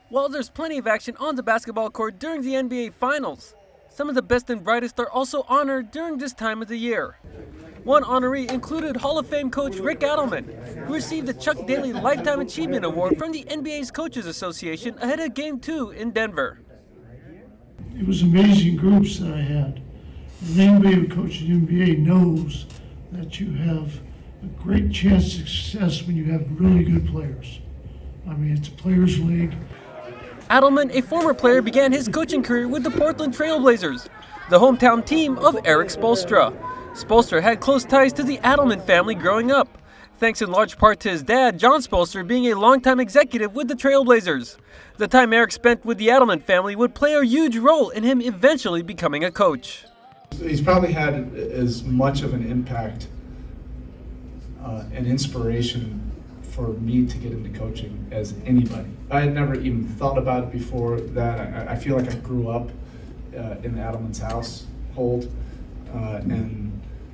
While there's plenty of action on the basketball court during the NBA Finals, some of the best and brightest are also honored during this time of the year. One honoree included Hall of Fame coach Rick Adelman, who received the Chuck Daly Lifetime Achievement Award from the NBA's Coaches Association ahead of Game 2 in Denver. It was amazing groups that I had. And anybody who coaches the NBA knows that you have a great chance of success when you have really good players. I mean, it's a players' league. Adelman, a former player, began his coaching career with the Portland Trail Blazers, the hometown team of Erik Spoelstra. Spoelstra had close ties to the Adelman family growing up, thanks in large part to his dad, John Spoelstra, being a longtime executive with the Trailblazers. The time Erik spent with the Adelman family would play a huge role in him eventually becoming a coach. He's probably had as much of an impact and inspiration for me to get into coaching as anybody. I had never even thought about it before that. I feel like I grew up in Adelman's household, and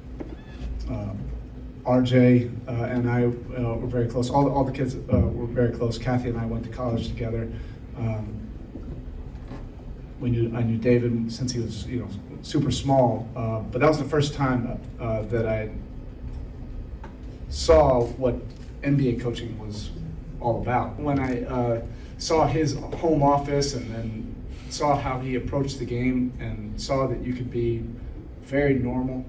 RJ and I were very close. All the kids were very close. Kathy and I went to college together. I knew David since he was super small, but that was the first time that I saw what NBA coaching was all about. When I saw his home office and then saw how he approached the game and saw that you could be very normal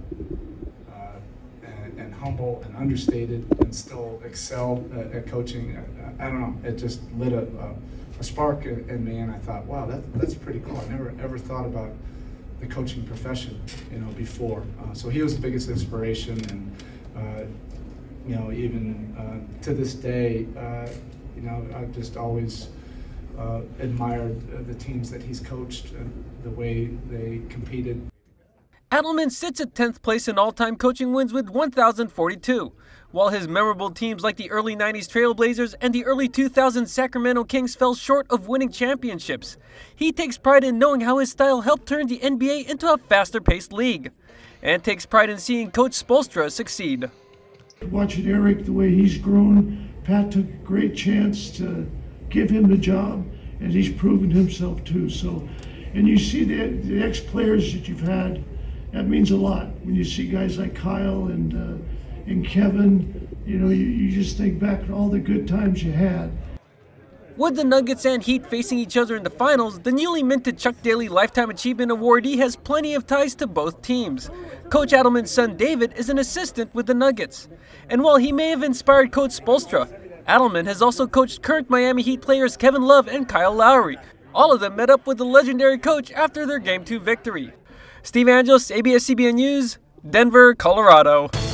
and humble and understated and still excel at coaching, I don't know, it just lit a spark in me, and I thought, wow, that's pretty cool. I never ever thought about the coaching profession, before. So he was the biggest inspiration, and even to this day, I've just always admired the teams that he's coached and the way they competed. Adelman sits at 10th place in all-time coaching wins with 1,042, while his memorable teams like the early 90s Trailblazers and the early 2000s Sacramento Kings fell short of winning championships. He takes pride in knowing how his style helped turn the NBA into a faster-paced league, and takes pride in seeing Coach Spoelstra succeed. Watching Erik, the way he's grown, Pat took a great chance to give him the job, and he's proven himself too. So, and you see the ex-players that you've had, that means a lot. When you see guys like Kyle and Kevin, you just think back to all the good times you had. With the Nuggets and Heat facing each other in the finals, the newly minted Chuck Daly Lifetime Achievement awardee has plenty of ties to both teams. Coach Adelman's son David is an assistant with the Nuggets. And while he may have inspired Coach Spoelstra, Adelman has also coached current Miami Heat players Kevin Love and Kyle Lowry. All of them met up with the legendary coach after their Game 2 victory. Steve Angeles, ABS-CBN News, Denver, Colorado.